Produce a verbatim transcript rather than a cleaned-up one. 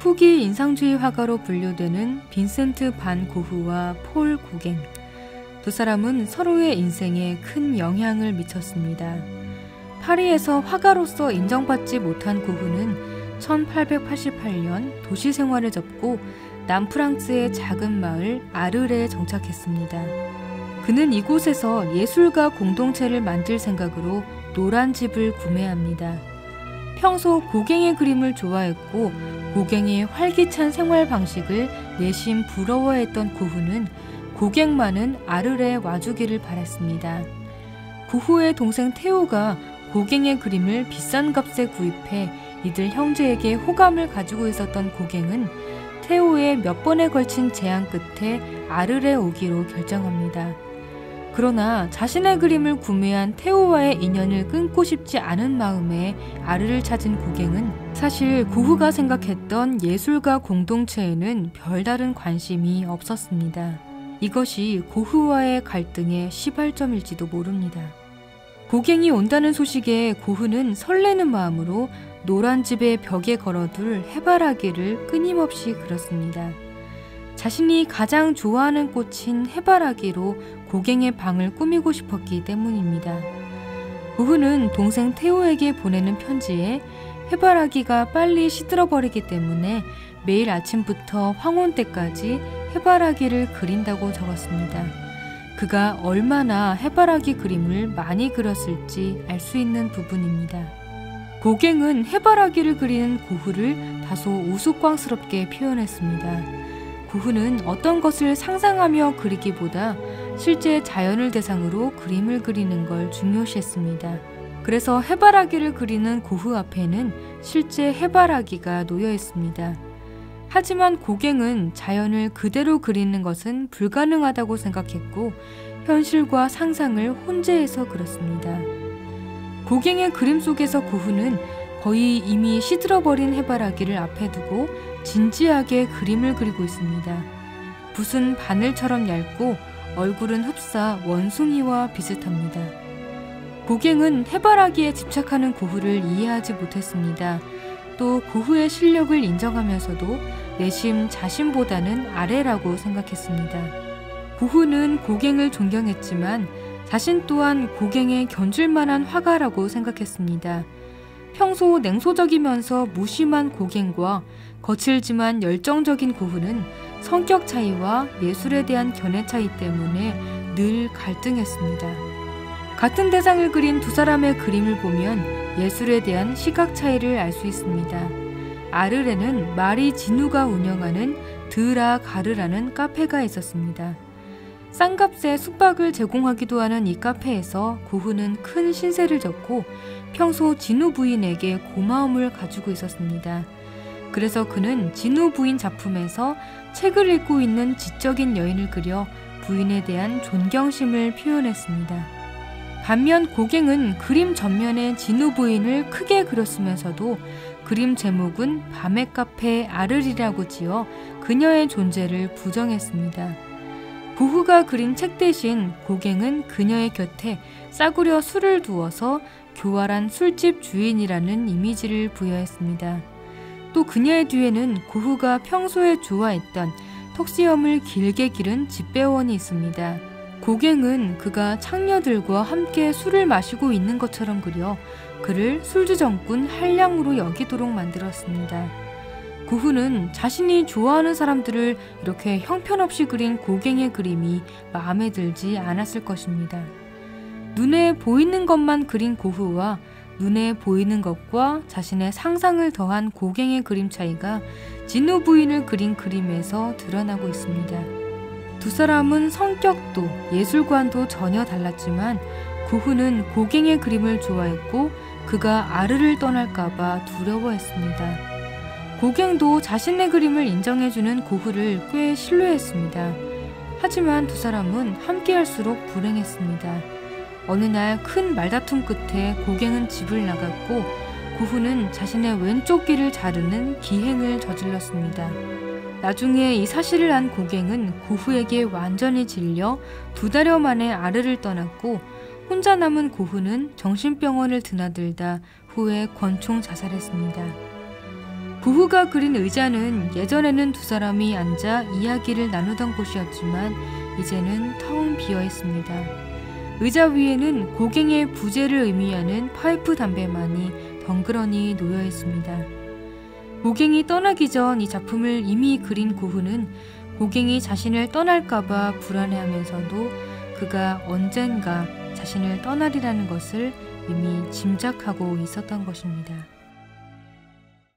초기 인상주의 화가로 분류되는 빈센트 반 고흐와 폴 고갱. 두 사람은 서로의 인생에 큰 영향을 미쳤습니다. 파리에서 화가로서 인정받지 못한 고흐는 천팔백팔십팔 년 도시 생활을 접고 남프랑스의 작은 마을 아르레에 정착했습니다. 그는 이곳에서 예술가 공동체를 만들 생각으로 노란 집을 구매합니다. 평소 고갱의 그림을 좋아했고 고갱의 활기찬 생활 방식을 내심 부러워했던 고흐는 고갱만은 아르레에 와주기를 바랐습니다. 고흐의 동생 테오가 고갱의 그림을 비싼 값에 구입해 이들 형제에게 호감을 가지고 있었던 고갱은 테오의 몇 번에 걸친 제안 끝에 아르레 오기로 결정합니다. 그러나 자신의 그림을 구매한 테오와의 인연을 끊고 싶지 않은 마음에 아르를 찾은 고갱은 사실 고흐가 생각했던 예술가 공동체에는 별다른 관심이 없었습니다. 이것이 고흐와의 갈등의 시발점일지도 모릅니다. 고갱이 온다는 소식에 고흐는 설레는 마음으로 노란 집의 벽에 걸어둘 해바라기를 끊임없이 그렸습니다. 자신이 가장 좋아하는 꽃인 해바라기로 고갱의 방을 꾸미고 싶었기 때문입니다. 고흐는 동생 테오에게 보내는 편지에 해바라기가 빨리 시들어버리기 때문에 매일 아침부터 황혼 때까지 해바라기를 그린다고 적었습니다. 그가 얼마나 해바라기 그림을 많이 그렸을지 알 수 있는 부분입니다. 고갱은 해바라기를 그리는 고흐를 다소 우스꽝스럽게 표현했습니다. 고흐는 어떤 것을 상상하며 그리기보다 실제 자연을 대상으로 그림을 그리는 걸 중요시했습니다. 그래서 해바라기를 그리는 고흐 앞에는 실제 해바라기가 놓여 있습니다. 하지만 고갱은 자연을 그대로 그리는 것은 불가능하다고 생각했고 현실과 상상을 혼재해서 그렸습니다. 고갱의 그림 속에서 고흐는 거의 이미 시들어버린 해바라기를 앞에 두고 진지하게 그림을 그리고 있습니다. 붓은 바늘처럼 얇고 얼굴은 흡사 원숭이와 비슷합니다. 고갱은 해바라기에 집착하는 고흐를 이해하지 못했습니다. 또 고흐의 실력을 인정하면서도 내심 자신보다는 아래라고 생각했습니다. 고흐는 고갱을 존경했지만 자신 또한 고갱에 견줄 만한 화가라고 생각했습니다. 평소 냉소적이면서 무심한 고갱과 거칠지만 열정적인 고흐는 성격 차이와 예술에 대한 견해 차이 때문에 늘 갈등했습니다. 같은 대상을 그린 두 사람의 그림을 보면 예술에 대한 시각 차이를 알 수 있습니다. 아르레는 마리 지누가 운영하는 드라 가르라는 카페가 있었습니다. 싼 값에 숙박을 제공하기도 하는 이 카페에서 고흐는 큰 신세를 졌고 평소 진우 부인에게 고마움을 가지고 있었습니다. 그래서 그는 진우 부인 작품에서 책을 읽고 있는 지적인 여인을 그려 부인에 대한 존경심을 표현했습니다. 반면 고갱은 그림 전면에 진우 부인을 크게 그렸으면서도 그림 제목은 밤의 카페 아르리라고 지어 그녀의 존재를 부정했습니다. 고흐가 그린 책 대신 고갱은 그녀의 곁에 싸구려 술을 두어서 교활한 술집 주인이라는 이미지를 부여했습니다. 또 그녀의 뒤에는 고흐가 평소에 좋아했던 턱시염을 길게 기른 집배원이 있습니다. 고갱은 그가 창녀들과 함께 술을 마시고 있는 것처럼 그려 그를 술주정꾼 한량으로 여기도록 만들었습니다. 고흐는 자신이 좋아하는 사람들을 이렇게 형편없이 그린 고갱의 그림이 마음에 들지 않았을 것입니다. 눈에 보이는 것만 그린 고흐와 눈에 보이는 것과 자신의 상상을 더한 고갱의 그림 차이가 진우 부인을 그린 그림에서 드러나고 있습니다. 두 사람은 성격도 예술관도 전혀 달랐지만 고흐는 고갱의 그림을 좋아했고 그가 아르를 떠날까봐 두려워했습니다. 고갱도 자신의 그림을 인정해주는 고흐를 꽤 신뢰했습니다. 하지만 두 사람은 함께할수록 불행했습니다. 어느 날 큰 말다툼 끝에 고갱은 집을 나갔고 고흐는 자신의 왼쪽 귀를 자르는 기행을 저질렀습니다. 나중에 이 사실을 안 고갱은 고흐에게 완전히 질려 두 달여 만에 아르를 떠났고 혼자 남은 고흐는 정신병원을 드나들다 후에 권총 자살했습니다. 고흐가 그린 의자는 예전에는 두 사람이 앉아 이야기를 나누던 곳이었지만 이제는 텅 비어 있습니다. 의자 위에는 고갱의 부재를 의미하는 파이프 담배만이 덩그러니 놓여 있습니다. 고갱이 떠나기 전 이 작품을 이미 그린 고흐는 고갱이 자신을 떠날까봐 불안해하면서도 그가 언젠가 자신을 떠나리라는 것을 이미 짐작하고 있었던 것입니다.